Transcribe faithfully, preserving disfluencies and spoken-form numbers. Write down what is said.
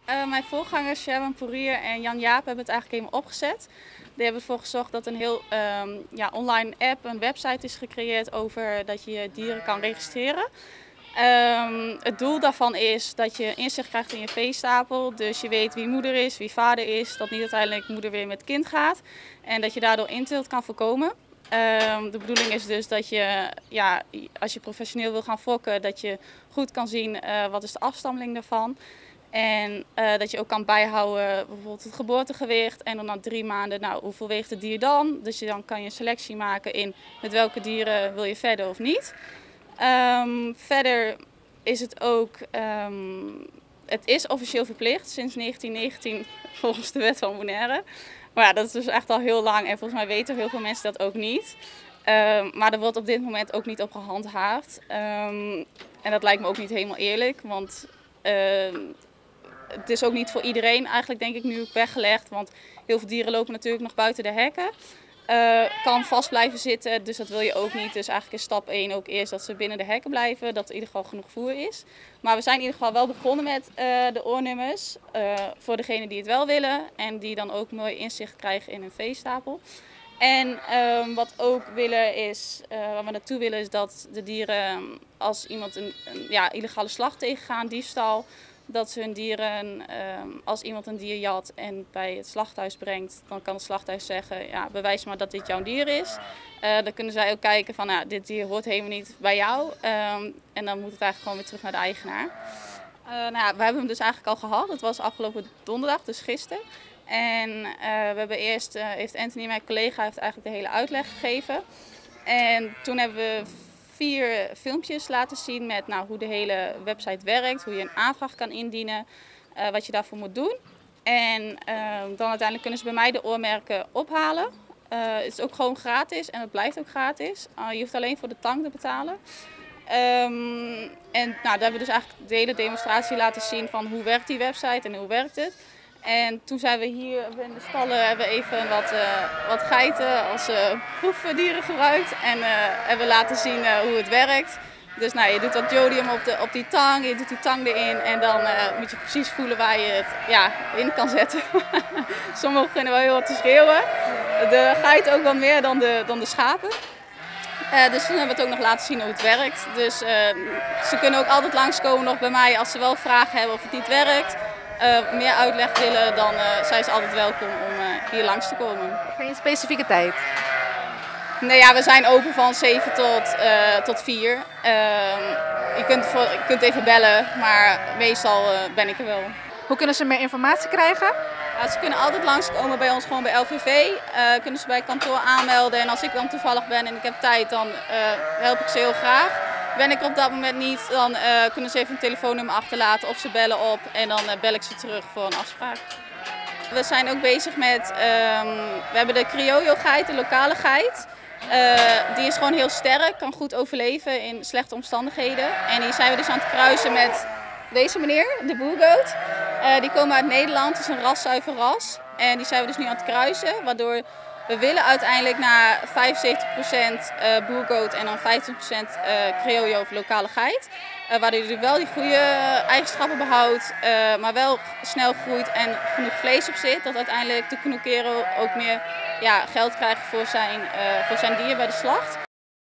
Uh, mijn voorgangers Sharon Poirier en Jan Jaap hebben het eigenlijk helemaal opgezet. Die hebben ervoor gezorgd dat een heel um, ja, online app, een website is gecreëerd over dat je je dieren kan registreren. Um, het doel daarvan is dat je inzicht krijgt in je veestapel, dus je weet wie moeder is, wie vader is, dat niet uiteindelijk moeder weer met kind gaat en dat je daardoor inteelt kan voorkomen. Um, de bedoeling is dus dat je, ja, als je professioneel wil gaan fokken, dat je goed kan zien uh, wat is de afstammeling daarvan. En uh, dat je ook kan bijhouden bijvoorbeeld het geboortegewicht en dan na drie maanden, nou, hoeveel weegt het dier dan? Dus je, dan kan je een selectie maken in met welke dieren wil je verder of niet. Um, verder is het ook, um, het is officieel verplicht sinds negentien negentien volgens de wet van Bonaire. Maar ja, dat is dus echt al heel lang en volgens mij weten heel veel mensen dat ook niet. Um, maar er wordt op dit moment ook niet op gehandhaafd. Um, en dat lijkt me ook niet helemaal eerlijk, want uh, het is ook niet voor iedereen eigenlijk denk ik nu ook weggelegd. Want heel veel dieren lopen natuurlijk nog buiten de hekken. Uh, kan vast blijven zitten, dus dat wil je ook niet. Dus eigenlijk is stap één ook eerst dat ze binnen de hekken blijven, dat er in ieder geval genoeg voer is. Maar we zijn in ieder geval wel begonnen met uh, de oornummers uh, voor degenen die het wel willen en die dan ook mooi inzicht krijgen in hun veestapel. En uh, wat ook willen is, uh, waar we naartoe willen is dat de dieren, als iemand een, een ja, illegale slacht tegengaan, diefstal, dat ze hun dieren, als iemand een dier jat en bij het slachthuis brengt, dan kan het slachthuis zeggen, ja, bewijs maar dat dit jouw dier is. Uh, dan kunnen zij ook kijken van, nou, dit dier hoort helemaal niet bij jou. Um, en dan moet het eigenlijk gewoon weer terug naar de eigenaar. Uh, nou ja, we hebben hem dus eigenlijk al gehad. Dat was afgelopen donderdag, dus gisteren. En uh, we hebben eerst, uh, heeft Anthony, mijn collega, heeft eigenlijk de hele uitleg gegeven. En toen hebben we vier filmpjes laten zien met nou, hoe de hele website werkt, hoe je een aanvraag kan indienen, uh, wat je daarvoor moet doen. En uh, dan uiteindelijk kunnen ze bij mij de oormerken ophalen. Uh, het is ook gewoon gratis en het blijft ook gratis. Uh, je hoeft alleen voor de tang te betalen. Um, en nou, daar hebben we dus eigenlijk de hele demonstratie laten zien van hoe werkt die website en hoe werkt het. En toen zijn we hier in de stallen hebben we even wat, uh, wat geiten als uh, proefdieren gebruikt en uh, hebben laten zien uh, hoe het werkt. Dus nou, je doet dat jodium op, de, op die tang, je doet die tang erin en dan uh, moet je precies voelen waar je het ja, in kan zetten. Sommigen beginnen wel heel wat te schreeuwen. De geiten ook wel meer dan de, dan de schapen. Uh, dus toen hebben we het ook nog laten zien hoe het werkt. Dus uh, ze kunnen ook altijd langskomen nog bij mij als ze wel vragen hebben of het niet werkt. Uh, meer uitleg willen, dan uh, zijn ze altijd welkom om uh, hier langs te komen. Geen specifieke tijd? Nee, ja, we zijn open van zeven tot, uh, tot vier. Uh, je, kunt voor, je kunt even bellen, maar meestal uh, ben ik er wel. Hoe kunnen ze meer informatie krijgen? Ja, ze kunnen altijd langskomen bij ons, gewoon bij L V V. Uh, kunnen ze bij kantoor aanmelden en als ik dan toevallig ben en ik heb tijd, dan uh, help ik ze heel graag. Ben ik er op dat moment niet, dan uh, kunnen ze even een telefoonnummer achterlaten of ze bellen op en dan uh, bel ik ze terug voor een afspraak. We zijn ook bezig met, um, we hebben de Criollo geit, de lokale geit. Uh, die is gewoon heel sterk, kan goed overleven in slechte omstandigheden. En die zijn we dus aan het kruisen met deze meneer, de boergoat. Uh, die komen uit Nederland, het is een raszuiver ras. En die zijn we dus nu aan het kruisen, waardoor we willen uiteindelijk naar vijfenzeventig procent uh, boergoat en dan vijftig procent uh, Criollo of lokale geit. Uh, waardoor hij wel die goede eigenschappen behoudt, uh, maar wel snel groeit en genoeg vlees op zit. Dat uiteindelijk de knoekero ook meer ja, geld krijgt voor zijn, uh, voor zijn dier bij de slacht.